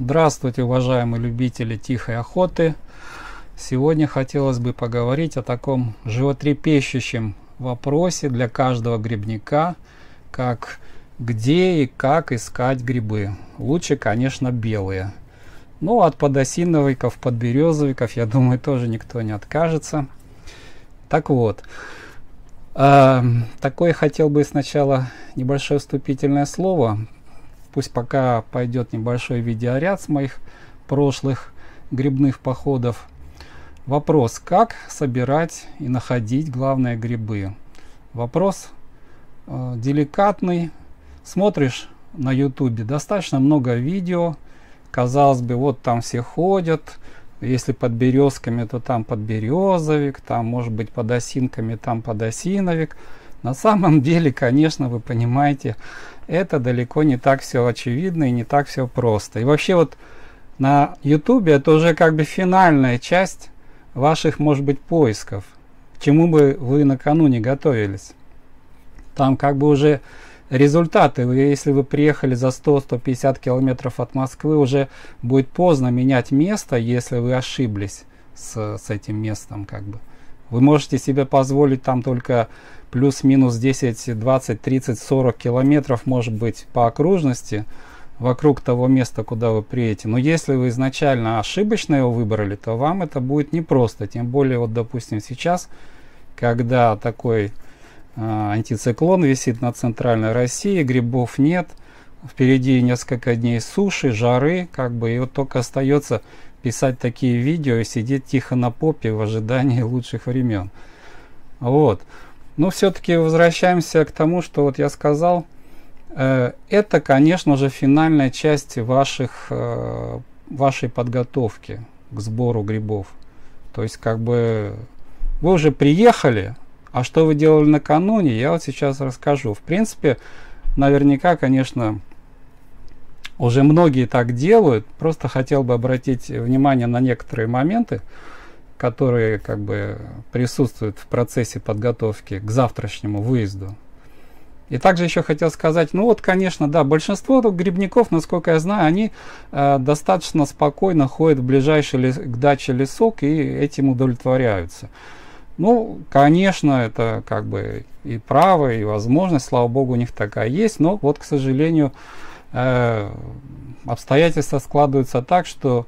Здравствуйте, уважаемые любители тихой охоты! Сегодня хотелось бы поговорить о таком животрепещущем вопросе для каждого грибника, как где и как искать грибы. Лучше, конечно, белые. Но от подосиновиков, подберезовиков, я думаю, тоже никто не откажется. Так вот, такое хотел бы сначала небольшое вступительное слово. Пусть пока пойдет небольшой видеоряд с моих прошлых грибных походов. Вопрос, как собирать и находить, главное, грибы. Вопрос деликатный. Смотришь на ютубе, достаточно много видео. Казалось бы, вот там все ходят. Если под березками, то там подберезовик. Там, может быть, под осинками, там подосиновик. На самом деле, конечно, вы понимаете, это далеко не так все очевидно и не так все просто. И вообще вот на ютубе это уже как бы финальная часть ваших, может быть, поисков, к чему бы вы накануне готовились. Там как бы уже результаты, если вы приехали за 100-150 километров от Москвы, уже будет поздно менять место, если вы ошиблись с этим местом. Как бы. Вы можете себе позволить там только плюс-минус 10, 20, 30, 40 километров, может быть, по окружности вокруг того места, куда вы приедете. Но если вы изначально ошибочно его выбрали, то вам это будет непросто. Тем более, вот, допустим, сейчас, когда такой антициклон висит над центральной Россией, грибов нет, впереди несколько дней суши, жары, как бы, и вот только остается писать такие видео и сидеть тихо на попе в ожидании лучших времен. Вот. Но все-таки возвращаемся к тому, что вот я сказал. Это, конечно же, финальная часть вашей подготовки к сбору грибов. То есть, как бы, вы уже приехали, а что вы делали накануне, я вот сейчас расскажу. В принципе, наверняка, конечно, уже многие так делают. Просто хотел бы обратить внимание на некоторые моменты, которые как бы присутствуют в процессе подготовки к завтрашнему выезду. И также еще хотел сказать, ну вот, конечно, да, большинство грибников, насколько я знаю, они достаточно спокойно ходят в ближайший к даче лесок и этим удовлетворяются. Ну, конечно, это как бы и право, и возможность, слава богу, у них такая есть, но вот, к сожалению, обстоятельства складываются так, что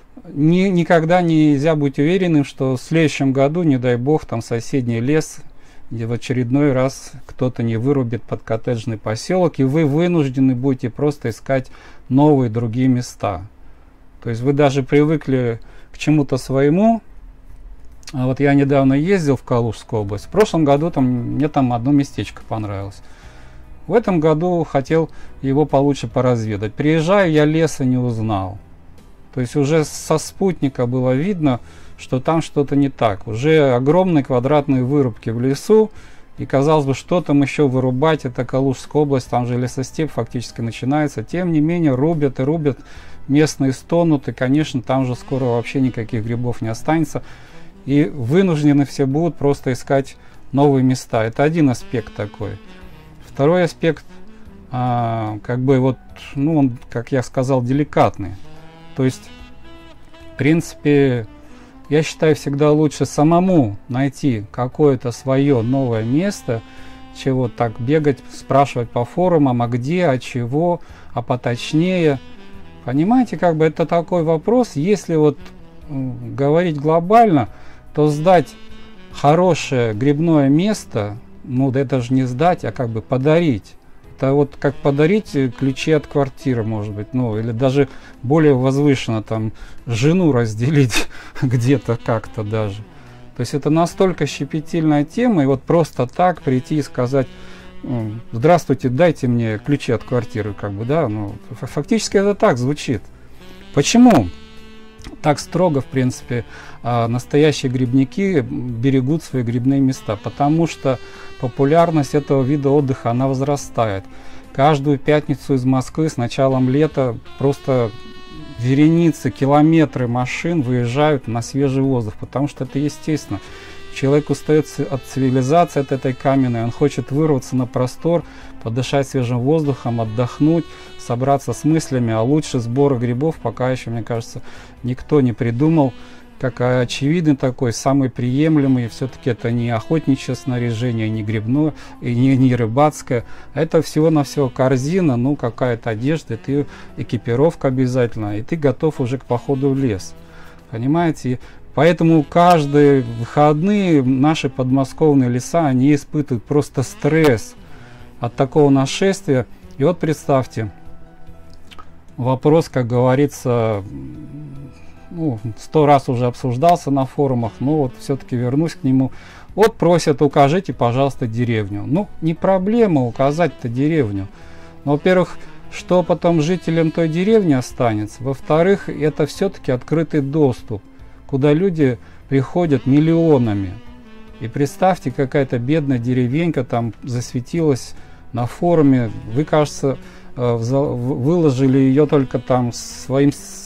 никогда нельзя быть уверенным, что в следующем году, не дай бог, там соседний лес, где в очередной раз кто-то не вырубит под коттеджный поселок, и вы вынуждены будете просто искать новые другие места. То есть вы даже привыкли к чему-то своему. А вот я недавно ездил в Калужскую область. В прошлом году мне там одно местечко понравилось. В этом году хотел его получше поразведать. Приезжаю, я леса не узнал. То есть уже со спутника было видно, что там что-то не так. Уже огромные квадратные вырубки в лесу. И казалось бы, что там еще вырубать, это Калужская область, там же лесостепь фактически начинается. Тем не менее, рубят и рубят, местные стонут. И, конечно, там же скоро вообще никаких грибов не останется. И вынуждены все будут просто искать новые места. Это один аспект такой. Второй аспект, как бы вот, ну, он, как я сказал, деликатный. То есть, в принципе, я считаю, всегда лучше самому найти какое-то свое новое место, чего так бегать, спрашивать по форумам, а где, а чего, а поточнее. Понимаете, как бы это такой вопрос, если вот говорить глобально, то сдать хорошее грибное место, ну это же не сдать, а как бы подарить. Это вот как подарить ключи от квартиры, может быть, ну или даже более возвышенно там жену разделить где-то как-то даже. То есть это настолько щепетильная тема, и вот просто так прийти и сказать: здравствуйте, дайте мне ключи от квартиры, как бы, да, ну фактически это так звучит. Почему так строго, в принципе, настоящие грибники берегут свои грибные места? Потому что популярность этого вида отдыха, она возрастает. Каждую пятницу из Москвы с началом лета просто вереницы, километры машин выезжают на свежий воздух, потому что это естественно. Человек устает от цивилизации, от этой каменной, он хочет вырваться на простор, подышать свежим воздухом, отдохнуть, собраться с мыслями, а лучше сбора грибов пока еще, мне кажется, никто не придумал. Как очевидный такой, самый приемлемый, все-таки это не охотничье снаряжение, не грибное, и не рыбацкое, это всего-навсего корзина, ну какая-то одежда, ты, экипировка обязательно, и ты готов уже к походу в лес, понимаете? Поэтому каждые выходные наши подмосковные леса, они испытывают просто стресс от такого нашествия. И вот представьте, вопрос, как говорится, ну, 100 раз уже обсуждался на форумах, но вот все-таки вернусь к нему. Вот просят, укажите, пожалуйста, деревню. Ну, не проблема указать-то деревню. Но, во-первых, что потом жителям той деревни останется? Во-вторых, это все-таки открытый доступ, куда люди приходят миллионами. И представьте, какая-то бедная деревенька там засветилась на форуме. Вы, кажется, выложили ее только там своим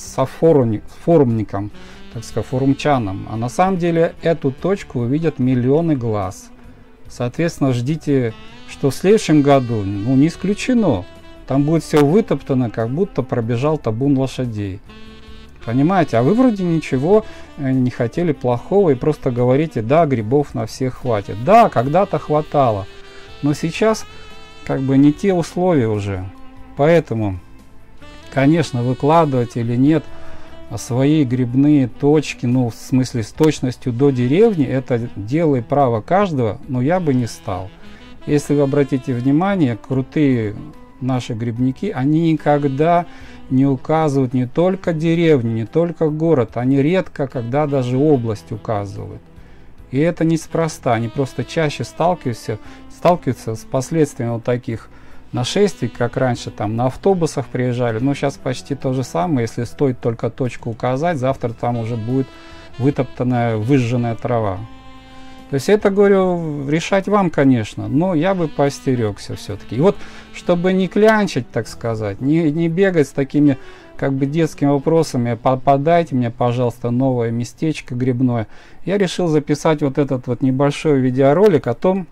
форумникам, так сказать, форумчанам. А на самом деле эту точку увидят миллионы глаз. Соответственно, ждите, что в следующем году, ну не исключено, там будет все вытоптано, как будто пробежал табун лошадей. Понимаете? А вы вроде ничего не хотели плохого и просто говорите, да, грибов на всех хватит. Да, когда-то хватало, но сейчас как бы не те условия уже. Поэтому, конечно, выкладывать или нет свои грибные точки, ну в смысле с точностью до деревни, это дело и право каждого, но я бы не стал. Если вы обратите внимание, крутые наши грибники, они никогда не указывают не только деревню, не только город, они редко, когда даже область указывают. И это неспроста, они просто чаще сталкиваются с последствиями вот таких нашествий, как раньше там на автобусах приезжали, но сейчас почти то же самое, если стоит только точку указать, завтра там уже будет вытоптанная, выжженная трава. То есть это, говорю, решать вам, конечно, но я бы поостерегся все-таки. И вот, чтобы не клянчить, так сказать, не бегать с такими как бы детскими вопросами, подайте мне, пожалуйста, новое местечко грибное, я решил записать вот этот вот небольшой видеоролик о том,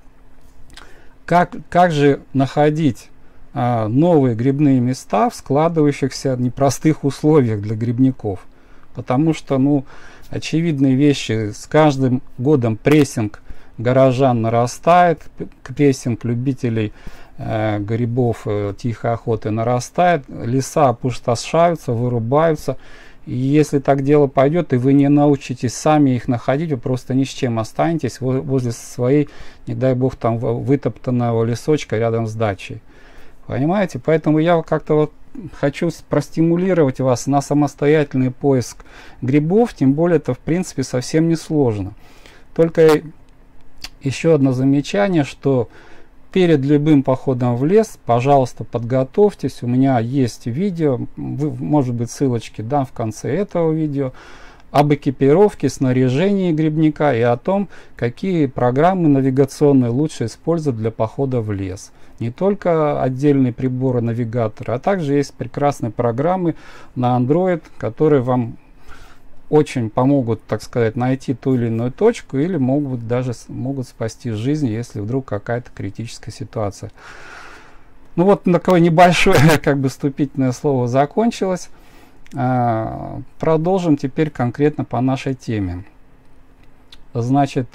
как же находить новые грибные места в складывающихся непростых условиях для грибников. Потому что, ну, очевидные вещи, с каждым годом прессинг горожан нарастает, прессинг любителей грибов тихой охоты нарастает, леса опустошаются, вырубаются. И если так дело пойдет, и вы не научитесь сами их находить, вы просто ни с чем останетесь возле своей, не дай бог, там вытоптанного лесочка рядом с дачей. Понимаете? Поэтому я как-то вот хочу простимулировать вас на самостоятельный поиск грибов, тем более это в принципе совсем не сложно. Только еще одно замечание, что перед любым походом в лес, пожалуйста, подготовьтесь. У меня есть видео, может быть, ссылочки дам в конце этого видео, об экипировке, снаряжении грибника и о том, какие программы навигационные лучше использовать для похода в лес. Не только отдельные приборы навигатора, а также есть прекрасные программы на Android, которые вам очень помогут, так сказать, найти ту или иную точку или могут спасти жизнь, если вдруг какая-то критическая ситуация. Ну вот такое небольшое как бы вступительное слово закончилось. Продолжим теперь конкретно по нашей теме. Значит,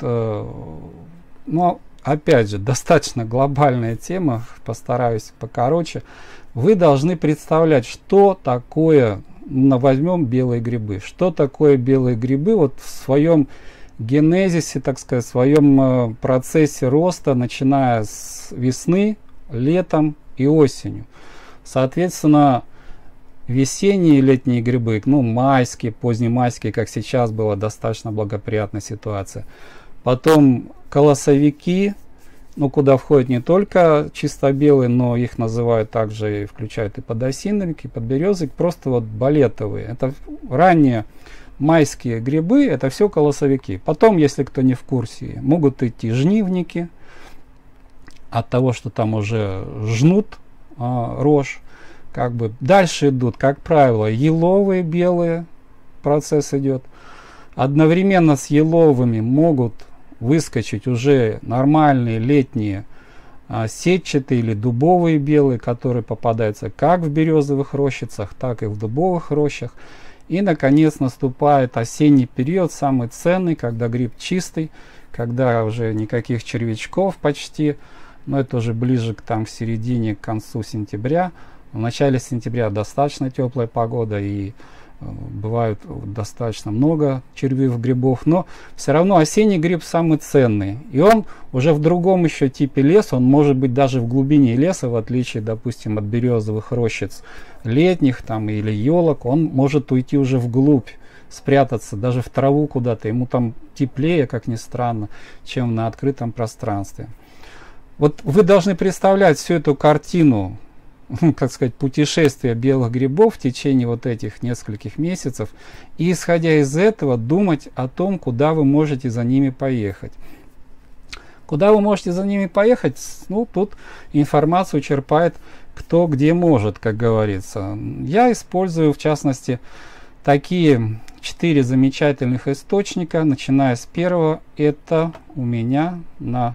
ну опять же, достаточно глобальная тема, постараюсь покороче. Вы должны представлять, что такое, возьмем белые грибы. Что такое белые грибы вот в своем генезисе, так сказать, в своем процессе роста, начиная с весны, летом и осенью. Соответственно, весенние и летние грибы, ну майские, позднемайские, как сейчас была достаточно благоприятная ситуация. Потом колосовики, ну куда входят не только чисто белые, но их называют также, включают и подосиновик, и подберезовик, просто вот балетовые. Это ранние майские грибы, это все колосовики. Потом, если кто не в курсе, могут идти жнивники, от того, что там уже жнут рожь. Как бы дальше идут, как правило, еловые белые, процесс идет. Одновременно с еловыми могут выскочить уже нормальные летние сетчатые или дубовые белые, которые попадаются как в березовых рощицах, так и в дубовых рощах. И, наконец, наступает осенний период, самый ценный, когда гриб чистый, когда уже никаких червячков почти, но это уже ближе к середине, к концу сентября. В начале сентября достаточно теплая погода и бывает достаточно много червивых грибов, но все равно осенний гриб самый ценный. И он уже в другом еще типе леса, он может быть даже в глубине леса, в отличие, допустим, от березовых рощиц летних или елок, он может уйти уже вглубь, спрятаться даже в траву куда-то, ему там теплее, как ни странно, чем на открытом пространстве. Вот вы должны представлять всю эту картину, как сказать, путешествия белых грибов в течение вот этих нескольких месяцев, и исходя из этого думать о том, куда вы можете за ними поехать. Куда вы можете за ними поехать? Ну, тут информацию черпает кто где может, как говорится. Я использую, в частности, такие 4 замечательных источника, начиная с первого. Это у меня на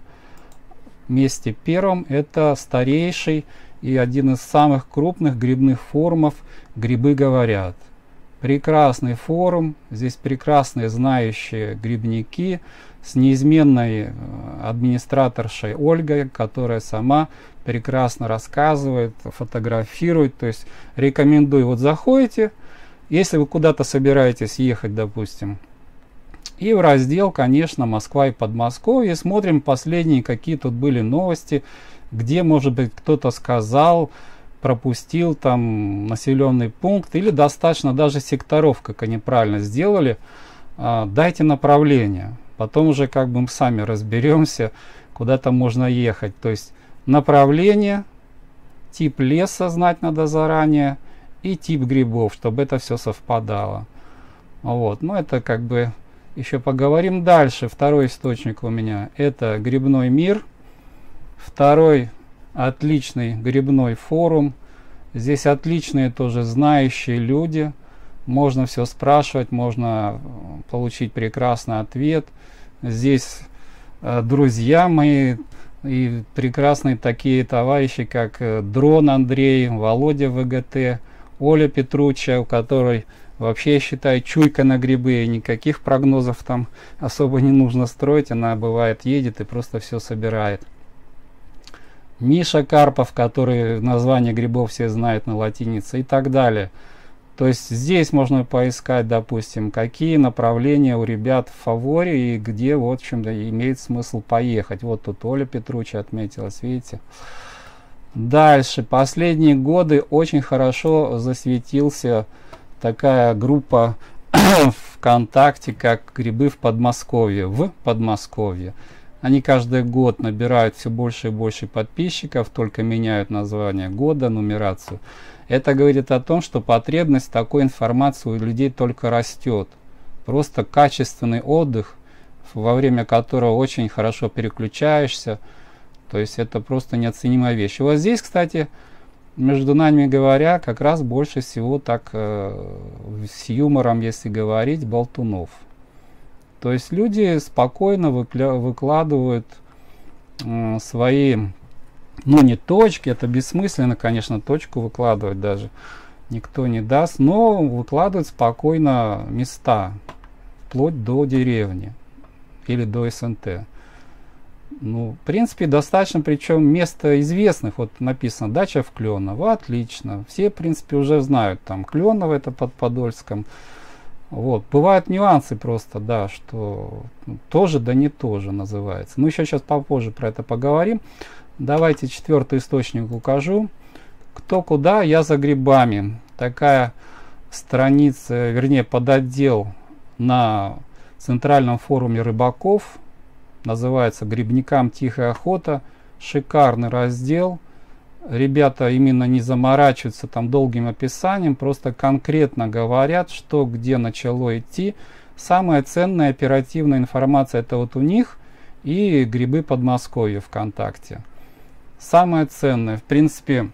месте первом, это старейший и один из самых крупных грибных форумов «Грибы говорят». Прекрасный форум, здесь прекрасные знающие грибники с неизменной администраторшей Ольгой, которая сама прекрасно рассказывает, фотографирует. То есть рекомендую, вот заходите, если вы куда-то собираетесь ехать, допустим, и в раздел, конечно, Москва и Подмосковье, смотрим последние, какие тут были новости, где, может быть, кто-то сказал, пропустил там населенный пункт, или достаточно даже секторов, как они правильно сделали. Дайте направление, потом уже как бы мы сами разберемся, куда-то можно ехать. То есть направление, тип леса знать надо заранее и тип грибов, чтобы это все совпадало. Вот, но это как бы еще поговорим дальше. Второй источник у меня это Грибной мир. Второй отличный грибной форум. Здесь отличные тоже знающие люди. Можно все спрашивать, можно получить прекрасный ответ. Здесь друзья мои и прекрасные такие товарищи, как Дрон Андрей, Володя ВГТ, Оля Петруча, у которой вообще, я считаю, чуйка на грибы, и никаких прогнозов там особо не нужно строить. Она бывает едет и просто все собирает. Миша Карпов, который название грибов все знают на латинице и так далее. То есть здесь можно поискать, допустим, какие направления у ребят в фаворе и где, в общем-то, имеет смысл поехать. Вот тут Оля Петруча отметилась, видите. Дальше. Последние годы очень хорошо засветился такая группа ВКонтакте, как «Грибы в Подмосковье». В Подмосковье. Они каждый год набирают все больше и больше подписчиков, только меняют название года, нумерацию. Это говорит о том, что потребность такой информации у людей только растет. Просто качественный отдых, во время которого очень хорошо переключаешься. То есть это просто неоценимая вещь. И вот здесь, кстати, между нами говоря, как раз больше всего так с юмором, если говорить, болтунов. То есть люди спокойно выкладывают свои, ну не точки, это бессмысленно, конечно, точку выкладывать даже никто не даст, но выкладывают спокойно места, вплоть до деревни или до СНТ. Ну, в принципе, достаточно, причем места известных, вот написано «Дача в Кленово», отлично, все, в принципе, уже знают, там Кленово это под Подольском. Вот. Бывают нюансы просто, да, что тоже, да не тоже называется. Ну, еще сейчас попозже про это поговорим. Давайте 4-й источник укажу. Кто куда, я за грибами. Такая страница, вернее, подотдел на центральном форуме рыбаков. Называется «Грибникам тихая охота». Шикарный раздел. Ребята именно не заморачиваются там долгим описанием, просто конкретно говорят, что где начало идти. Самая ценная оперативная информация это вот у них и «Грибы Подмосковья» ВКонтакте. Самое ценное, в принципе,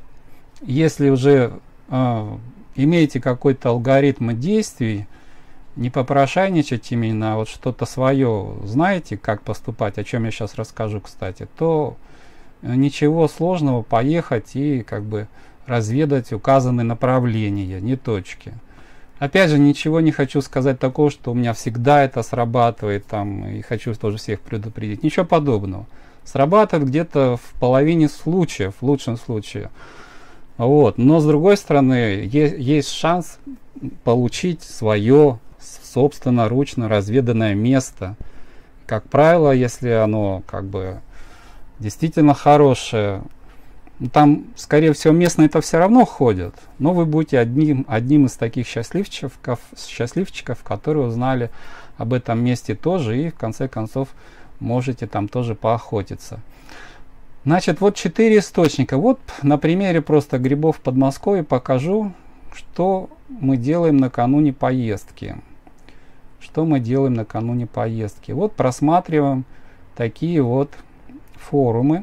если уже имеете какой-то алгоритм действий, не попрошайничать именно, а вот что-то свое, знаете, как поступать, о чем я сейчас расскажу, кстати, то ничего сложного поехать и как бы разведать указанные направления, не точки. Опять же, ничего не хочу сказать такого, что у меня всегда это срабатывает, там, и хочу тоже всех предупредить. Ничего подобного. Срабатывает где-то в половине случаев, в лучшем случае. Вот. Но с другой стороны, есть шанс получить свое собственноручно разведанное место. Как правило, если оно как бы действительно хорошее, там, скорее всего, местные-то все равно ходят, но вы будете одним из таких счастливчиков, которые узнали об этом месте тоже, и в конце концов можете там тоже поохотиться. Значит, вот 4 источника. Вот на примере просто грибов в Подмосковье покажу, что мы делаем накануне поездки. Что мы делаем накануне поездки. Вот просматриваем такие вот форумы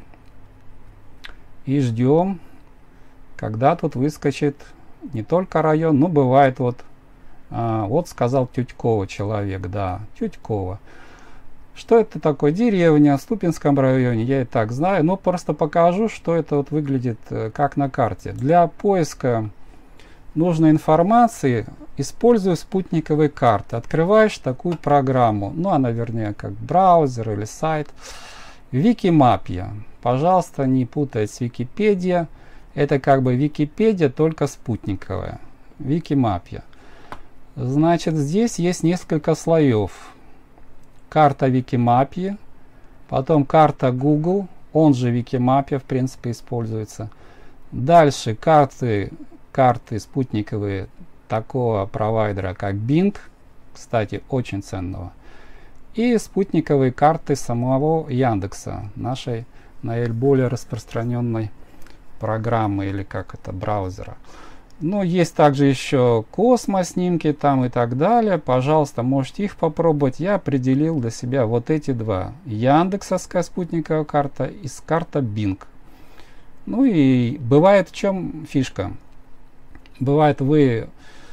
и ждем, когда тут выскочит не только район, но бывает вот, вот сказал Тютьково человек, да, Тютьково. Что это такое? Деревня в Ступинском районе, я и так знаю, но просто покажу, что это вот выглядит как на карте. Для поиска нужной информации использую спутниковые карты. Открываешь такую программу, ну она вернее как браузер или сайт. Викимапия. Пожалуйста, не путай с Википедия. Это как бы Википедия, только спутниковая. Викимапия. Значит, здесь есть несколько слоев. Карта Викимапии, потом карта Google, он же Викимапия, в принципе, используется. Дальше карты спутниковые такого провайдера, как Bing, кстати, очень ценного. И спутниковые карты самого Яндекса, нашей наиболее распространенной программы или как это, браузера. Но есть также еще космоснимки там и так далее. Пожалуйста, можете их попробовать. Я определил для себя вот эти два. Яндексовская спутниковая карта и карта Bing. Ну и бывает в чем фишка. Бывает вы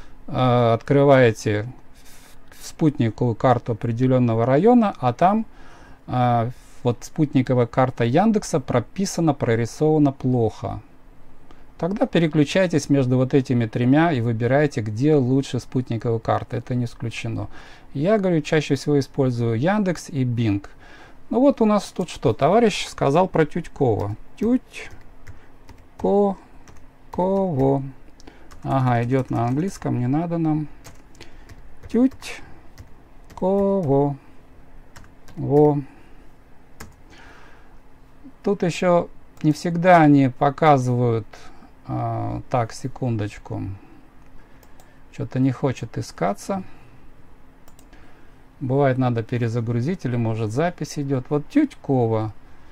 открываете спутниковую карту определенного района, а там вот спутниковая карта Яндекса прописана, прорисована плохо. Тогда переключайтесь между вот этими тремя и выбирайте, где лучше спутниковая карта. Это не исключено. Я говорю, чаще всего использую Яндекс и Bing. Ну вот у нас тут что? Товарищ сказал про Тютьково. Тютьково. Ага, идет на английском, не надо нам. Тютьково. Во. Тут еще не всегда они показывают. Так, секундочку. Что-то не хочет искаться. Бывает, надо перезагрузить, или может запись идет. Вот Тютьково.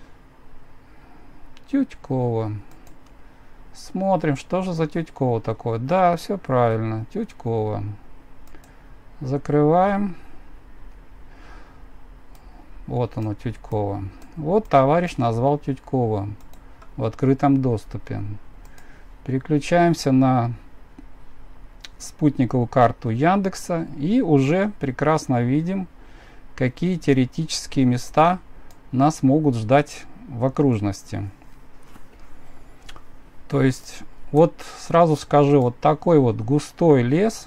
Тютьково. Смотрим, что же за Тютьково такое. Да, все правильно. Тютьково. Закрываем. Вот оно, Тютьково. Вот товарищ назвал Тютьково в открытом доступе. Переключаемся на спутниковую карту Яндекса и уже прекрасно видим, какие теоретические места нас могут ждать в окружности. То есть, вот сразу скажу, вот такой вот густой лес,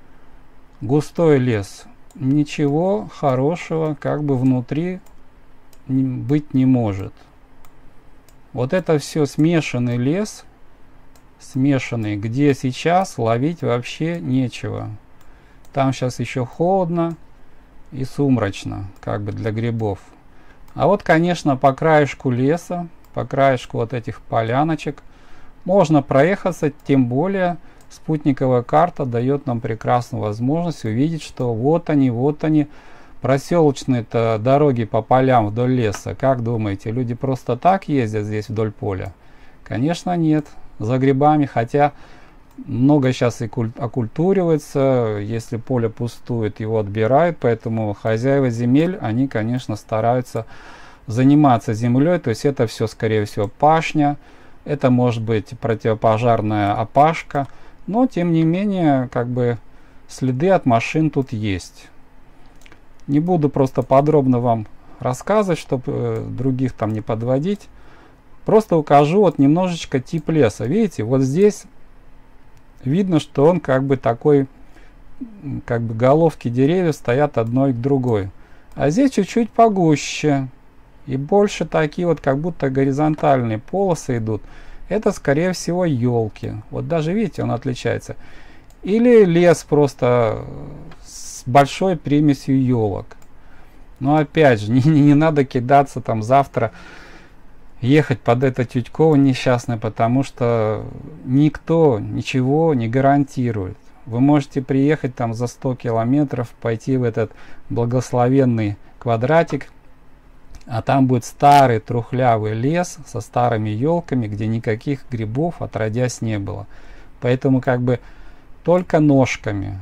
ничего хорошего как бы внутри быть не может. Вот это все смешанный лес, смешанный, где сейчас ловить вообще нечего. Там сейчас еще холодно и сумрачно, как бы для грибов. А вот, конечно, по краешку леса, по краешку вот этих поляночек можно проехаться, тем более спутниковая карта дает нам прекрасную возможность увидеть, что вот они, проселочные-то дороги по полям вдоль леса. Как думаете, люди просто так ездят здесь вдоль поля? Конечно, нет. За грибами, хотя много сейчас и окультуривается, если поле пустует, его отбирают, поэтому хозяева земель, они, конечно, стараются заниматься землей, то есть это все, скорее всего, пашня, это может быть противопожарная опашка, но, тем не менее, как бы следы от машин тут есть. Не буду просто подробно вам рассказывать, чтобы других там не подводить. Просто укажу вот немножечко тип леса. Видите, вот здесь видно, что он как бы такой, как бы головки деревьев стоят одной к другой. А здесь чуть-чуть погуще. И больше такие вот как будто горизонтальные полосы идут. Это скорее всего елки. Вот даже видите, он отличается. Или лес просто с большой примесью елок. Но опять же, не надо кидаться там завтра, ехать под это Тютьково несчастное, потому что никто ничего не гарантирует. Вы можете приехать там за 100 километров, пойти в этот благословенный Квадратик, а там будет старый трухлявый лес со старыми елками, где никаких грибов отродясь не было. Поэтому как бы только ножками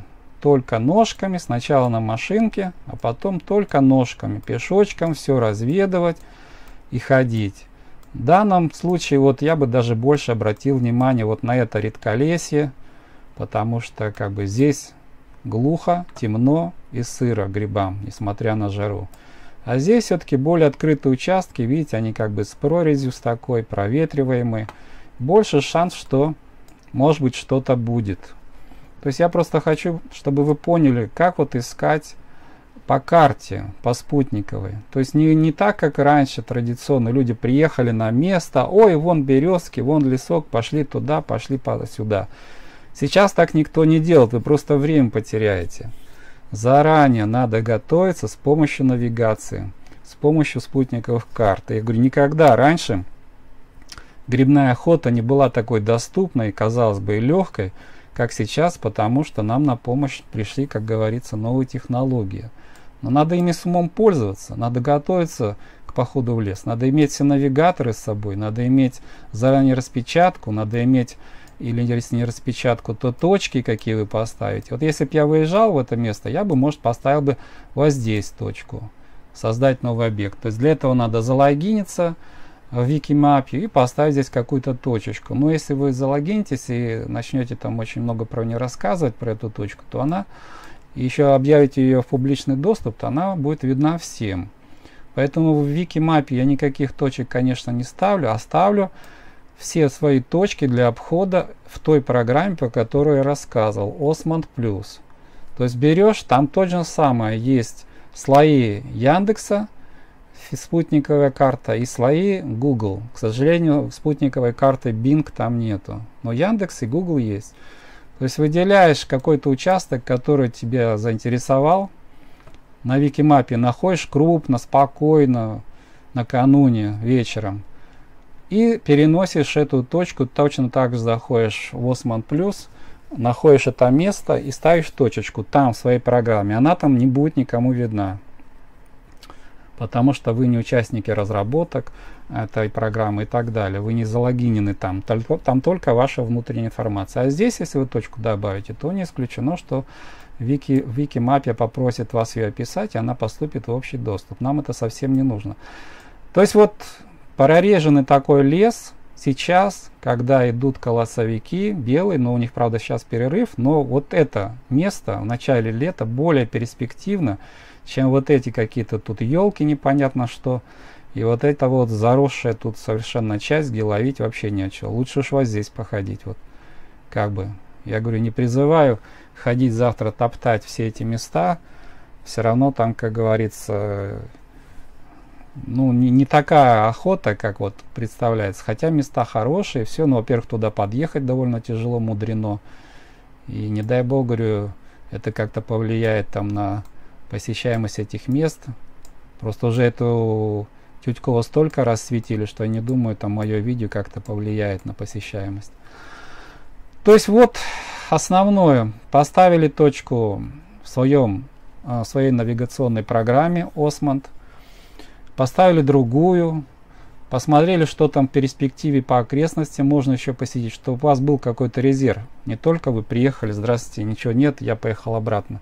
сначала на машинке, а потом только ножками, пешочком все разведывать и ходить. В данном случае вот я бы даже больше обратил внимание вот на это редколесье, потому что как бы здесь глухо, темно и сыро грибам, несмотря на жару. А здесь все-таки более открытые участки, видите, они как бы с прорезью с такой, проветриваемые. Больше шанс, что может быть что-то будет. То есть я просто хочу, чтобы вы поняли, как вот искать по карте, по спутниковой. То есть не так, как раньше традиционно. Люди приехали на место, ой, вон березки, вон лесок, пошли туда, пошли сюда. Сейчас так никто не делает, вы просто время потеряете. Заранее надо готовиться с помощью навигации, с помощью спутниковых карт. Я говорю, никогда раньше грибная охота не была такой доступной, казалось бы, и легкой, как сейчас, потому что нам на помощь пришли, как говорится, новые технологии. Но надо ими с умом пользоваться, надо готовиться к походу в лес, надо иметь все навигаторы с собой, надо иметь заранее распечатку, надо иметь, или если не распечатку, то точки, какие вы поставите. Вот если бы я выезжал в это место, я бы, может, поставил бы вот здесь точку, создать новый объект. То есть для этого надо залогиниться в Викимапе и поставить здесь какую-то точечку. Но если вы залогинитесь и начнете там очень много про нее рассказывать, про эту точку, то она, еще объявите ее в публичный доступ, то она будет видна всем. Поэтому в Викимапе я никаких точек, конечно, не ставлю, а ставлю все свои точки для обхода в той программе, по которой я рассказывал, Osmond Plus. То есть берешь, там то же самое, есть слои Яндекса, спутниковая карта, и слои Google. К сожалению, спутниковой карты Bing там нету, но Яндекс и Google есть. То есть выделяешь какой-то участок, который тебя заинтересовал, на Викимапе находишь крупно, спокойно, накануне, вечером, и переносишь эту точку, точно так же заходишь в Osmond Plus, находишь это место и ставишь точечку там в своей программе. Она там не будет никому видна, потому что вы не участники разработок этой программы и так далее. Вы не залогинены там только ваша внутренняя информация. А здесь, если вы точку добавите, то не исключено, что Викимапе попросит вас ее описать, и она поступит в общий доступ. Нам это совсем не нужно. То есть вот прореженный такой лес сейчас, когда идут колосовики, белый, но у них, правда, сейчас перерыв, но вот это место в начале лета более перспективно, чем вот эти какие-то тут елки непонятно что, и вот это вот заросшая тут совершенно часть, где ловить вообще нечего. Лучше уж вот здесь походить. Вот как бы, я говорю, не призываю ходить завтра топтать все эти места, все равно там, как говорится, ну, не такая охота, как вот представляется. Хотя места хорошие, все, но, во-первых, туда подъехать довольно тяжело, мудрено. И не дай бог, говорю, это как-то повлияет там на посещаемость этих мест. Просто уже эту Тютьково столько раз светили, что я не думаю, там мое видео как-то повлияет на посещаемость. То есть вот основное. Поставили точку в своей навигационной программе Osmond. Поставили другую, посмотрели, что там в перспективе по окрестностям можно еще посетить, чтобы у вас был какой-то резерв. Не только вы приехали, здравствуйте, ничего нет, я поехал обратно.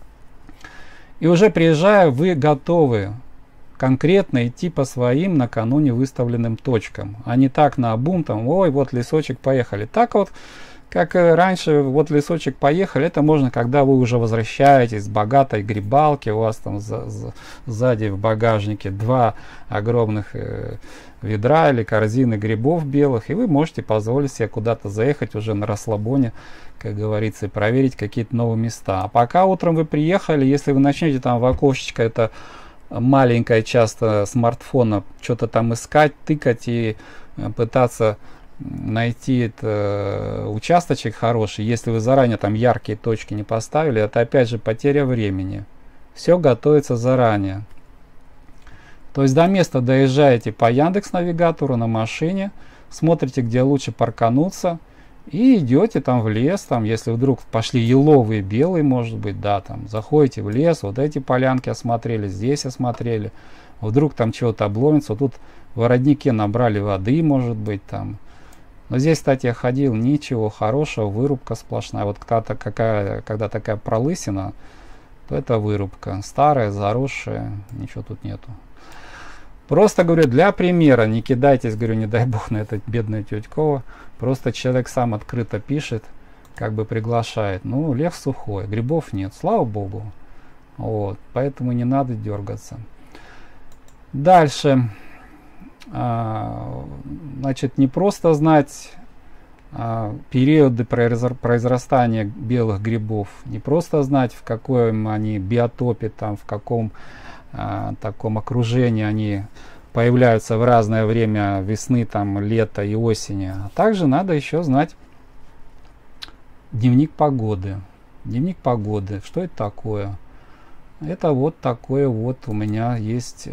И уже приезжая, вы готовы конкретно идти по своим накануне выставленным точкам, а не так наобум, там, ой, вот лесочек, поехали. Так вот, как раньше, вот лесочек поехали, это можно, когда вы уже возвращаетесь с богатой грибалки, у вас там сзади в багажнике 2 огромных ведра или корзины грибов белых, и вы можете позволить себе куда-то заехать уже на расслабоне, как говорится, и проверить какие-то новые места. А пока утром вы приехали, если вы начнете там в окошечко, это маленькое часто смартфона, что-то там искать, тыкать и пытаться найти участочек хороший, если вы заранее там яркие точки не поставили, это опять же потеря времени. Все готовится заранее. То есть до места доезжаете по Яндекс.Навигатору на машине, смотрите, где лучше паркануться, и идете там в лес, там, если вдруг пошли еловые, белые, может быть, да, там, заходите в лес, вот эти полянки осмотрели, здесь осмотрели, вдруг там чего-то обломится, вот тут в роднике набрали воды, может быть, там. Но здесь, кстати, я ходил, ничего хорошего, вырубка сплошная. Вот когда такая пролысина, то это вырубка. Старая, заросшая, ничего тут нету. Просто, говорю, для примера, не кидайтесь, говорю, не дай бог на это бедное Тетькова. Просто человек сам открыто пишет, как бы приглашает. Ну, лес сухой, грибов нет, слава богу. Вот, поэтому не надо дергаться. Дальше. Значит, не просто знать периоды произрастания белых грибов, не просто знать, в каком они биотопе, там, в каком таком окружении они появляются в разное время весны, там, лета и осени, а также надо еще знать дневник погоды. Дневник погоды, что это такое? Это вот такое вот у меня есть.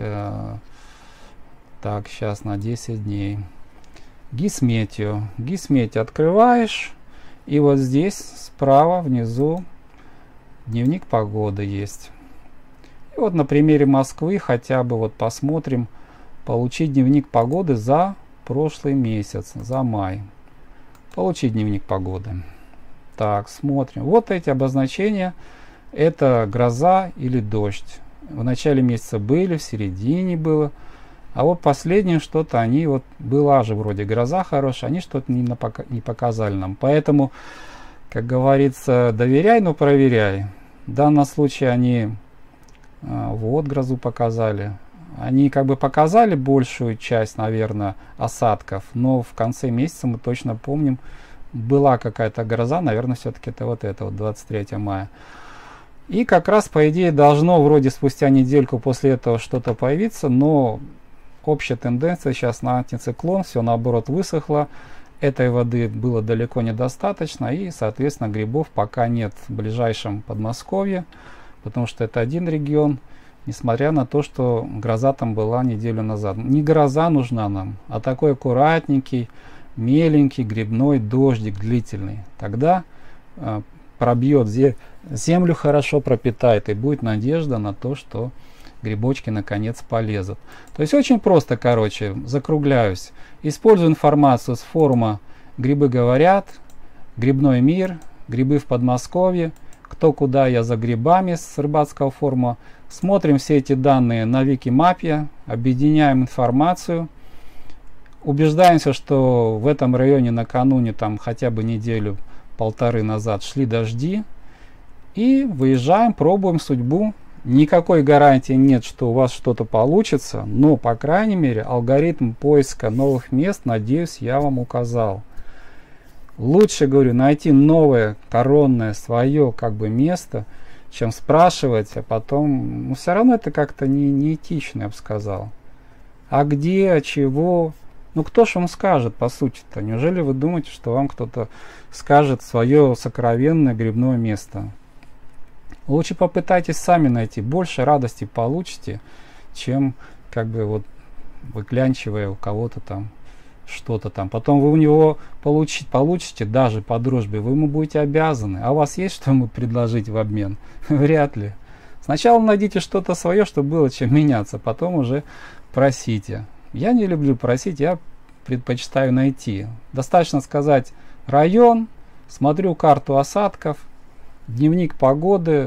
Так, сейчас на 10 дней. Гисметео. Гисметео открываешь, и вот здесь справа внизу дневник погоды есть. И вот на примере Москвы хотя бы вот посмотрим, получить дневник погоды за прошлый месяц, за май. Получить дневник погоды. Так, смотрим. Вот эти обозначения. Это гроза или дождь. В начале месяца были, в середине было. А вот последнее что-то они, вот была же вроде гроза хорошая, они что-то не показали нам. Поэтому, как говорится, доверяй, но проверяй. В данном случае они вот грозу показали. Они как бы показали большую часть, наверное, осадков, но в конце месяца мы точно помним, была какая-то гроза, наверное, все-таки это вот 23 мая. И как раз, по идее, должно вроде спустя недельку после этого что-то появиться, но общая тенденция сейчас на антициклон, все наоборот высохло, этой воды было далеко недостаточно, и, соответственно, грибов пока нет в ближайшем Подмосковье, потому что это один регион, несмотря на то, что гроза там была неделю назад. Не гроза нужна нам, а такой аккуратненький, меленький грибной дождик длительный. Тогда пробьет землю, хорошо пропитает, и будет надежда на то, что грибочки наконец полезут. То есть очень просто, короче, закругляюсь. Использую информацию с форума «Грибы говорят», «Грибной мир», «Грибы в Подмосковье», «Кто куда я за грибами» с рыбацкого форума. Смотрим все эти данные на Викимапе, объединяем информацию, убеждаемся, что в этом районе накануне, там хотя бы неделю-полторы назад шли дожди, и выезжаем, пробуем судьбу. Никакой гарантии нет, что у вас что-то получится, но, по крайней мере, алгоритм поиска новых мест, надеюсь, я вам указал. Лучше, говорю, найти новое, коронное, свое как бы место, чем спрашивать, а потом, ну, все равно это как-то неэтично, я бы сказал. А где, а чего? Ну, кто ж вам скажет, по сути-то? Неужели вы думаете, что вам кто-то скажет свое сокровенное грибное место? Лучше попытайтесь сами найти, больше радости получите, чем как бы вот выклянчивая у кого-то там что-то там. Потом вы у него получите даже по дружбе, вы ему будете обязаны. А у вас есть что ему предложить в обмен? Вряд ли. Сначала найдите что-то свое, чтобы было чем меняться, потом уже просите. Я не люблю просить, я предпочитаю найти. Достаточно сказать район, смотрю карту осадков, дневник погоды,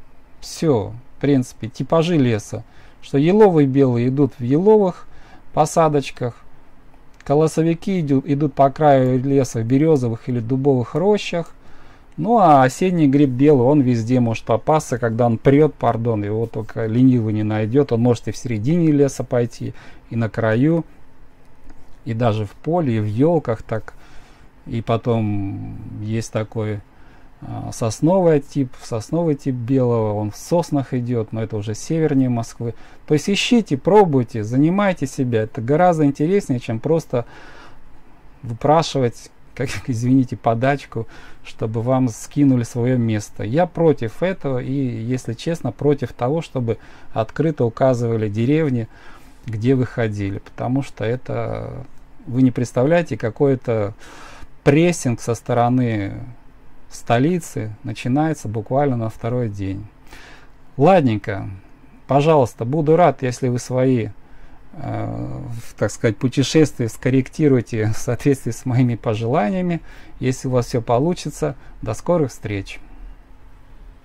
все, в принципе, типажи леса, что еловые белые идут в еловых посадочках, Колосовики идут по краю леса в березовых или дубовых рощах. Ну а осенний гриб белый, он везде может попасться, когда он прет, пардон, его только ленивый не найдет. Он может и в середине леса пойти, и на краю, и даже в поле, и в елках так. И потом есть такой сосновый тип белого, он в соснах идет, но это уже севернее Москвы. То есть ищите, пробуйте, занимайте себя. Это гораздо интереснее, чем просто выпрашивать, как, извините, подачку, чтобы вам скинули свое место. Я против этого и, если честно, против того, чтобы открыто указывали деревни, где вы ходили. Потому что это, вы не представляете, какой-то прессинг со стороны столицы начинается буквально на второй день. Ладненько, пожалуйста, буду рад, если вы свои, так сказать, путешествия скорректируете в соответствии с моими пожеланиями. Если у вас все получится, до скорых встреч.